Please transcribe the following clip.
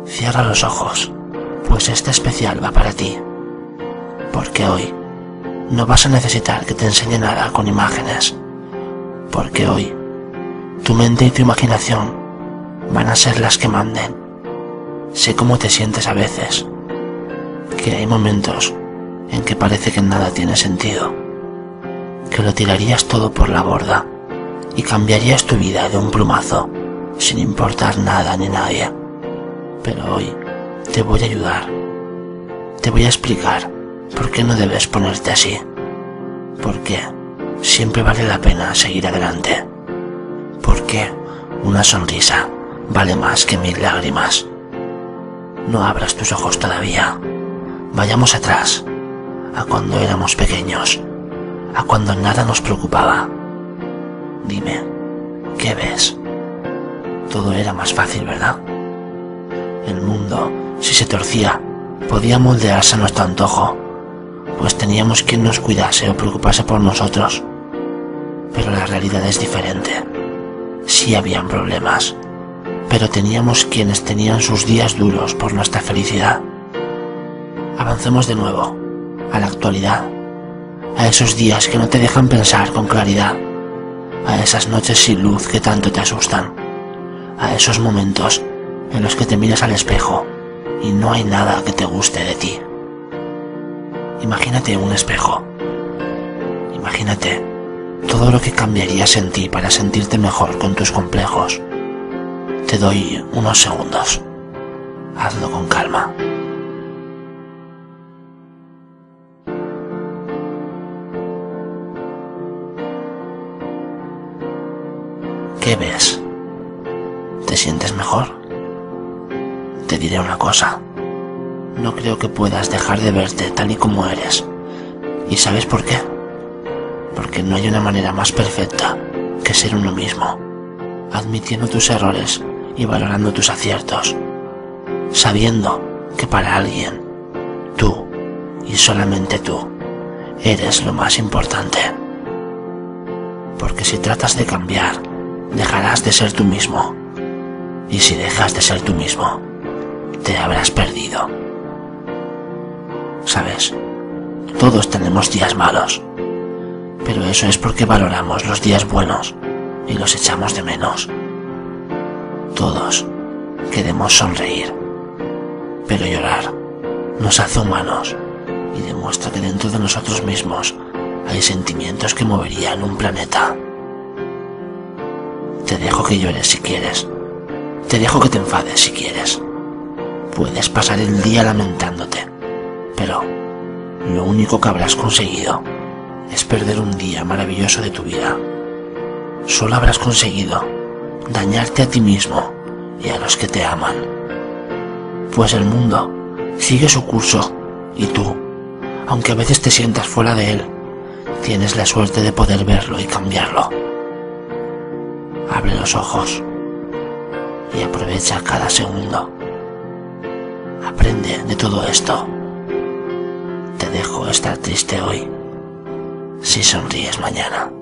Cierra los ojos, pues este especial va para ti. Porque hoy no vas a necesitar que te enseñe nada con imágenes. Porque hoy tu mente y tu imaginación van a ser las que manden. Sé cómo te sientes a veces, que hay momentos en que parece que nada tiene sentido, que lo tirarías todo por la borda y cambiarías tu vida de un plumazo, sin importar nada ni nadie. Pero hoy te voy a ayudar, te voy a explicar por qué no debes ponerte así, por qué siempre vale la pena seguir adelante, por qué una sonrisa vale más que 1000 lágrimas. No abras tus ojos todavía, vayamos atrás, a cuando éramos pequeños, a cuando nada nos preocupaba. Dime, ¿qué ves? Todo era más fácil, ¿verdad? El mundo, si se torcía, podía moldearse a nuestro antojo, pues teníamos quien nos cuidase o preocupase por nosotros. Pero la realidad es diferente. Sí habían problemas, pero teníamos quienes tenían sus días duros por nuestra felicidad. Avancemos de nuevo, a la actualidad, a esos días que no te dejan pensar con claridad, a esas noches sin luz que tanto te asustan, a esos momentos en los que te miras al espejo y no hay nada que te guste de ti. Imagínate un espejo. Imagínate todo lo que cambiarías en ti para sentirte mejor con tus complejos. Te doy unos segundos. Hazlo con calma. ¿Qué ves? ¿Te sientes mejor? Te diré una cosa. No creo que puedas dejar de verte tal y como eres. ¿Y sabes por qué? Porque no hay una manera más perfecta que ser uno mismo, admitiendo tus errores y valorando tus aciertos, sabiendo que para alguien, tú, y solamente tú, eres lo más importante. Porque si tratas de cambiar, dejarás de ser tú mismo. Y si dejas de ser tú mismo, te habrás perdido. ¿Sabes? Todos tenemos días malos, pero eso es porque valoramos los días buenos y los echamos de menos. Todos queremos sonreír, pero llorar nos hace humanos y demuestra que dentro de nosotros mismos hay sentimientos que moverían un planeta. Te dejo que llores si quieres, te dejo que te enfades si quieres. Puedes pasar el día lamentándote, pero lo único que habrás conseguido es perder un día maravilloso de tu vida. Solo habrás conseguido dañarte a ti mismo y a los que te aman. Pues el mundo sigue su curso y tú, aunque a veces te sientas fuera de él, tienes la suerte de poder verlo y cambiarlo. Abre los ojos y aprovecha cada segundo. Aprende de todo esto. Te dejo estar triste hoy, si sonríes mañana.